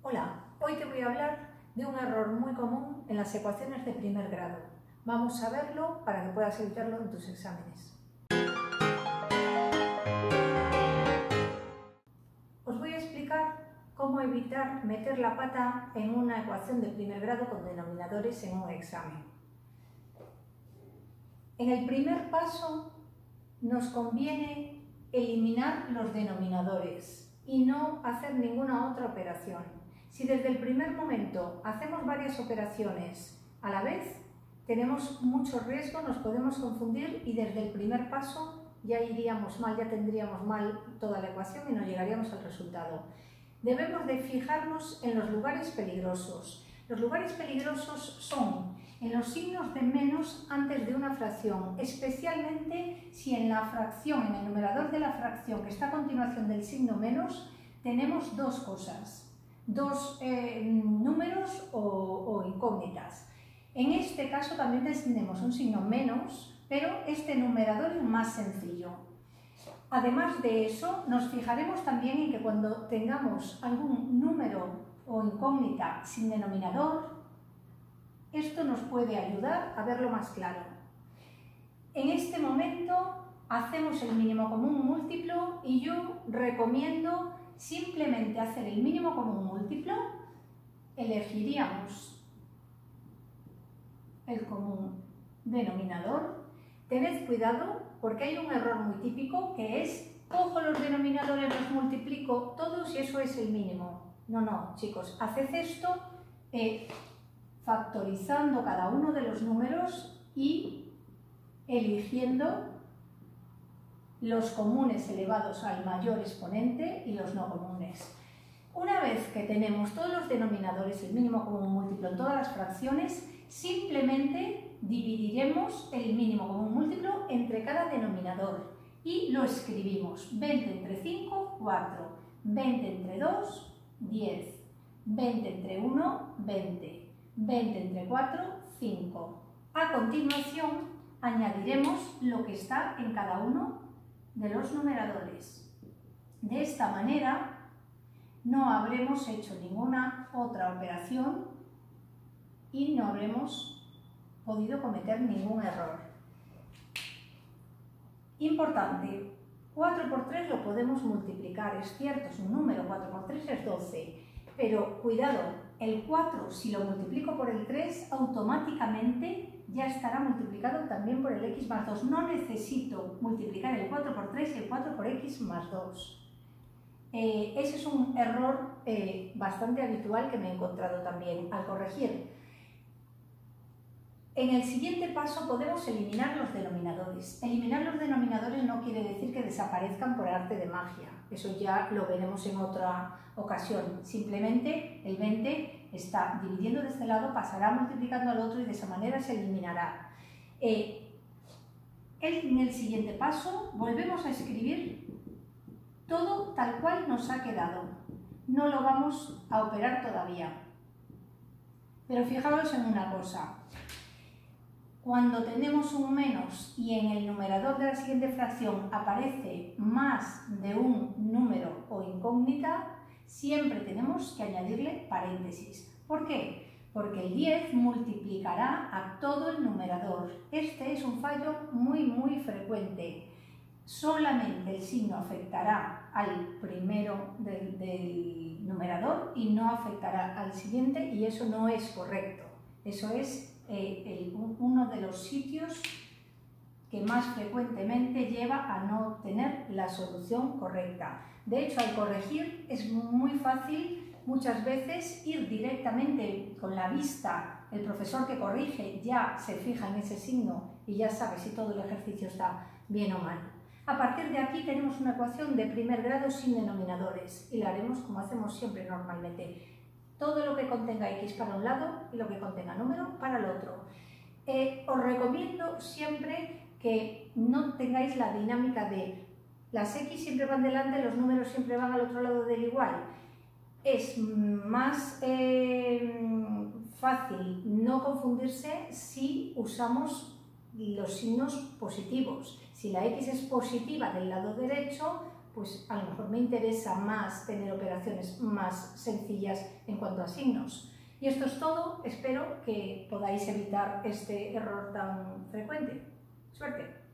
Hola, hoy te voy a hablar de un error muy común en las ecuaciones de primer grado. Vamos a verlo para que puedas evitarlo en tus exámenes. Os voy a explicar cómo evitar meter la pata en una ecuación de primer grado con denominadores en un examen. En el primer paso nos conviene eliminar los denominadores y no hacer ninguna otra operación. Si desde el primer momento hacemos varias operaciones a la vez, tenemos mucho riesgo, nos podemos confundir y desde el primer paso ya iríamos mal, ya tendríamos mal toda la ecuación y no llegaríamos al resultado. Debemos de fijarnos en los lugares peligrosos. Los lugares peligrosos son en los signos de menos antes de una fracción, especialmente si en la fracción, en el numerador de la fracción que está a continuación del signo menos, tenemos dos cosas. Dos números o incógnitas. En este caso también tenemos un signo menos, pero este numerador es más sencillo. Además de eso, nos fijaremos también en que cuando tengamos algún número o incógnita sin denominador, esto nos puede ayudar a verlo más claro. En este momento hacemos el mínimo común múltiplo y yo recomiendo simplemente hacer el mínimo común múltiplo, elegiríamos el común denominador. Tened cuidado porque hay un error muy típico que es cojo los denominadores, los multiplico todos y eso es el mínimo. No, chicos, haced esto factorizando cada uno de los números y eligiendo los comunes elevados al mayor exponente y los no comunes. Una vez que tenemos todos los denominadores, el mínimo común múltiplo en todas las fracciones, simplemente dividiremos el mínimo común múltiplo entre cada denominador y lo escribimos. 20 entre 5, 4. 20 entre 2, 10. 20 entre 1, 20. 20 entre 4, 5. A continuación, añadiremos lo que está en cada uno de los numeradores. De esta manera no habremos hecho ninguna otra operación y no habremos podido cometer ningún error. Importante, 4 por 3 lo podemos multiplicar, es cierto, es un número, 4 por 3 es 12, pero cuidado, el 4 si lo multiplico por el 3 automáticamente ya estará multiplicado también por el x más 2. No necesito multiplicar el 4 por 3 y el 4 por x más 2. Ese es un error bastante habitual que me he encontrado también al corregir. En el siguiente paso podemos eliminar los denominadores. Eliminar los denominadores no quiere decir que desaparezcan por arte de magia. Eso ya lo veremos en otra ocasión. Simplemente el 20 está dividiendo de este lado, pasará multiplicando al otro y de esa manera se eliminará. En el siguiente paso volvemos a escribir todo tal cual nos ha quedado. No lo vamos a operar todavía. Pero fijaos en una cosa. Cuando tenemos un menos y en el numerador de la siguiente fracción aparece más de un número o incógnita, siempre tenemos que añadirle paréntesis. ¿Por qué? Porque el 10 multiplicará a todo el numerador. Este es un fallo muy frecuente. Solamente el signo afectará al primero del numerador y no afectará al siguiente y eso no es correcto. Eso es uno de los sitios que más frecuentemente lleva a no tener la solución correcta. De hecho, al corregir es muy fácil muchas veces ir directamente con la vista. El profesor que corrige ya se fija en ese signo y ya sabe si todo el ejercicio está bien o mal. A partir de aquí tenemos una ecuación de primer grado sin denominadores y la haremos como hacemos siempre normalmente. Todo lo que contenga x para un lado y lo que contenga número para el otro. Os recomiendo siempre que no tengáis la dinámica de las x siempre van delante, los números siempre van al otro lado del igual. Es más fácil no confundirse si usamos los signos positivos. Si la x es positiva del lado derecho, pues a lo mejor me interesa más tener operaciones más sencillas en cuanto a signos. Y esto es todo, espero que podáis evitar este error tan frecuente. ¡Suerte!